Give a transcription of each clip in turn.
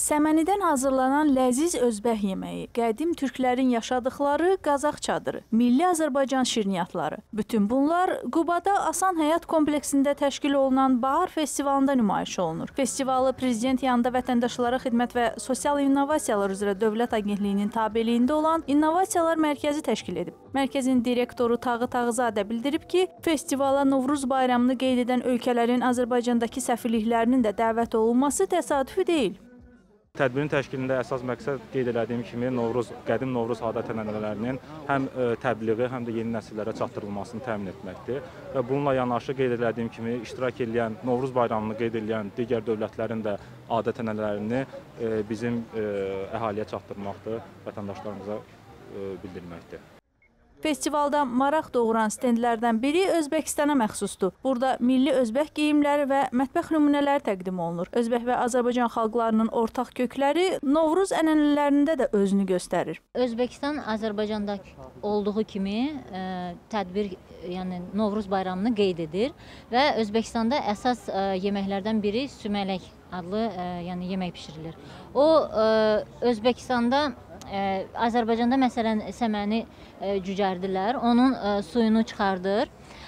Səmənidən hazırlanan ləziz özbək yeməyi, qədim türklərin yaşadıkları Qazaq çadırı, milli Azərbaycan şirniyyatları. Bütün bunlar Qubada Asan Həyat kompleksində təşkil olunan Bahar festivalında nümayiş olunur. Festivalı Prezident yanında Vətəndaşlara Xidmət və Sosial İnnovasiyalar üzrə Dövlət Agentliyinin tabeliyində olan İnnovasiyalar Mərkəzi təşkil edib. Mərkəzin direktoru Tağı Tağızadə bildirib ki, festivala Novruz bayramını qeyd edən ölkələrin Azərbaycandakı səfirliklərinin də dəvət olunması təsadüfi deyil. Tədbirin təşkilində əsas məqsəd qeyd etdiyim kimi qədim Novruz adət-ənənələrinin həm təbliği, həm də yeni nəsillərə çatdırılmasını təmin etməkdir. Və bununla yanaşı qeyd etdiyim kimi iştirak edən, Novruz bayramını qeyd edən digər dövlətlərin də adət-ənənələrini bizim əhaliyə çatdırmaqdır, vətəndaşlarımıza bildirməkdir. Festivalda maraq doğuran stendlərdən biri Özbəkistana məxsusdur. Burada milli özbək geyimləri və mətbəx nümunələri təqdim olunur. Özbək və Azərbaycan xalqlarının ortaq kökləri Novruz ənənələrində də özünü göstərir. Özbəkistan Azərbaycanda olduğu kimi tədbir, yəni Novruz bayramını qeyd edir və Özbəkistanda əsas yeməklərdən biri sümələk adlı yəni yemək bişirilir. O Özbəkistanda Azərbaycanda məsələn səməni cücərdirlər, onun suyunu çıxardır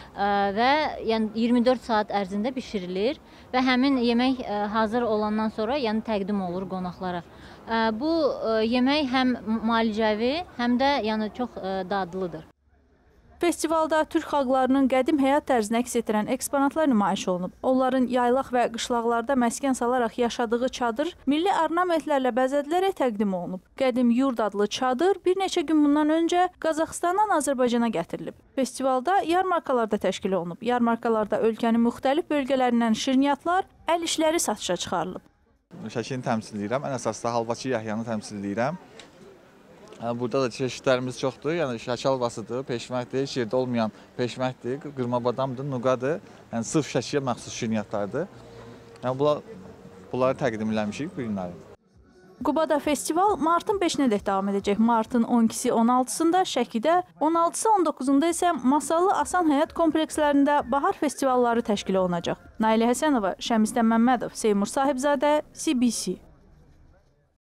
və yəni 24 saat ərzində bişirilir və həmin yemək hazır olandan sonra yəni təqdim olur qonaqlara. Bu yemək həm müalicəvi, həm də yəni çox dadlıdır. Festivalda türk xalqlarının qədim həyat tərzini əks etdirən eksponatlar nümayiş olunub. Onların yaylaq və qışlaqlarda məskən salaraq yaşadığı çadır milli ornamentlərlə bəzədilərək təqdim olunub. Qədim Yurd adlı çadır bir neçə gün bundan öncə Qazaxıstandan Azərbaycana gətirilib. Festivalda yarmarkalar da təşkil olunub. Yarmarkalarda ölkənin müxtəlif bölgələrindən şirniyyatlar, əl işləri satışa çıxarılıb. Şəkini təmsil edirəm, ən əsasda halvacı Yahyanı təmsil edirəm. Burada da çeşidlərimiz çoxdur, yəni şəkil halvasıdır, peşməkdir, şirdə olmayan peşməkdir, qırma badamdır, nuqadır, yəni sırf şəkiyə məxsus şirniyyatlardır. Yəni bunları təqdim eləmişik bu günləri. Qubada festival martın 5-nədək davam edəcək. Martın 12-si 16-sında Şəkidə, 16-sı 19-da isə Masallı Asan Həyat komplekslərində bahar festivalları təşkil olunacaq. Nailə Həsənova, Şəmistən Məmmədov, Seymur Sahibzadə, CBC.